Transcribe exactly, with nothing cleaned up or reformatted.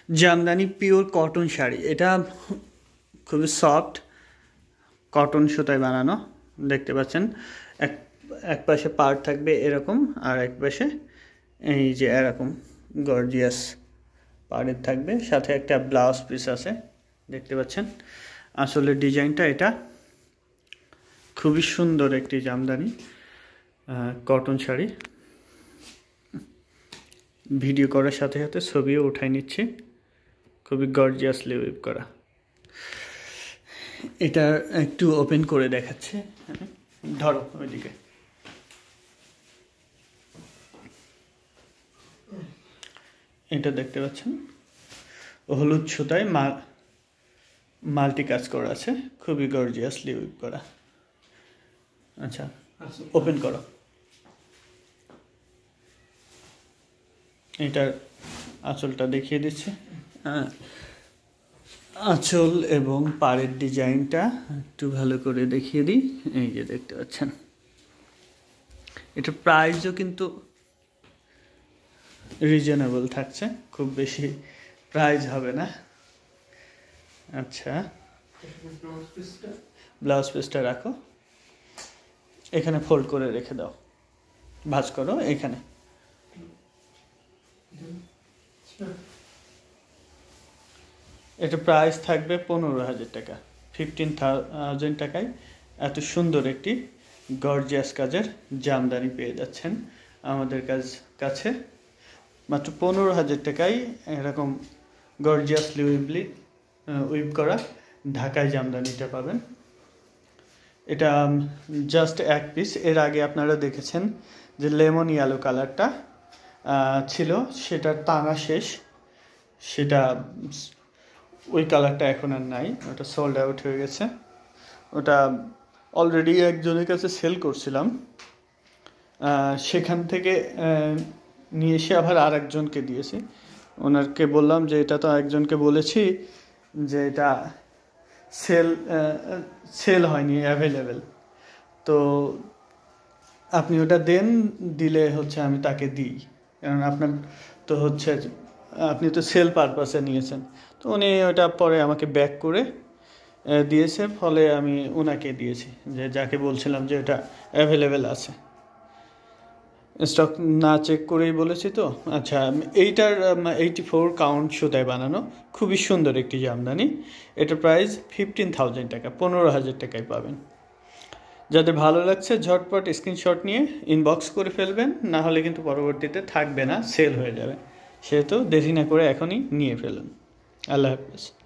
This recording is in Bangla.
জামদানি পিওর কটন শাড়ি, এটা খুবই সফট কটন সুতায় বানানো। দেখতে পাচ্ছেন এক এক পাশে পার্ট থাকবে এরকম, আর এক পাশে এই যে এরকম গর্জিয়াস পাড়ের থাকবে, সাথে একটা ব্লাউজ পিস আছে দেখতে পাচ্ছেন। আসলে ডিজাইনটা এটা খুবই সুন্দর একটি জামদানি কটন শাড়ি। ভিডিও করার সাথে সাথে ছবিও উঠাই নিচ্ছি, খুবই গর্জিয়াসলি ওয়েভ করা। এটা একটু ওপেন করে দেখাচ্ছে, ধরো ওইদিকে। এটা দেখতে পাচ্ছেন হলুদ সুতায় মাল্টি কাজ করা আছে, খুবই গর্জিয়াসলি ওয়েভ করা। আচ্ছা ওপেন করো। এটার আঁচলটা দেখিয়ে দিচ্ছে। আঁচল এবং পাড়ের ডিজাইনটা একটু ভালো করে দেখিয়ে দিই। এই যে দেখতে পাচ্ছেন, এটার প্রাইসও কিন্তু রিজনেবল থাকছে, খুব বেশি প্রাইস হবে না। আচ্ছা ব্লাউজ পিসটা রাখো এখানে, ফোল্ড করে রেখে দাও, ভাঁজ করো এখানে। এটা প্রাইস থাকবে পনেরো হাজার টাকা, ফিফটিন থাউজেন্ড টাকায় এত সুন্দর একটি গর্জিয়াস কাজের জামদানি পেয়ে যাচ্ছেন আমাদের কাছ কাছে। মাত্র পনেরো হাজার টাকায় এরকম গর্জিয়াসলি উইভলি উইভ করা ঢাকায় জামদানিটা পাবেন। এটা জাস্ট এক পিস। এর আগে আপনারা দেখেছেন যে লেমন ইয়েলো কালারটা ছিল, সেটার টানা শেষ, সেটা ওই কালারটা এখন আর নাই, ওটা সোল্ড আউট হয়ে গেছে। ওটা অলরেডি একজনের কাছে সেল করছিলাম, সেখান থেকে নিয়ে এসে আবার আর একজনকে দিয়েছি। ওনারকে বললাম যে এটা তো একজনকে বলেছি যে এটা সেল সেল হয়নি, অ্যাভেলেবেল, তো আপনি ওটা দেন, দিলে হচ্ছে আমি তাকে দিই, কারণ আপনার তো হচ্ছে আপনি তো সেল পারপাসে নিয়েছেন। তো উনি ওটা পরে আমাকে ব্যাক করে দিয়েছে, ফলে আমি ওনাকে দিয়েছি, যে যাকে বলছিলাম যে এটা অ্যাভেলেবেল আছে। স্টক না চেক করেই বলেছি তো। আচ্ছা, এইটার এইটি ফোর কাউন্ট সুতায় বানানো খুবই সুন্দর একটি জামদানি। এটার প্রাইস ফিফটিন থাউজেন্ড টাকা, পনেরো হাজার টাকায় পাবেন। যাদের ভালো লাগছে ঝটপট স্ক্রিনশট নিয়ে ইনবক্স করে ফেলবেন, না হলে কিন্তু পরবর্তীতে থাকবে না, সেল হয়ে যাবে। সেহেতু দেরি না করে এখনই নিয়ে ফেলুন। আল্লাহ হাফেজ।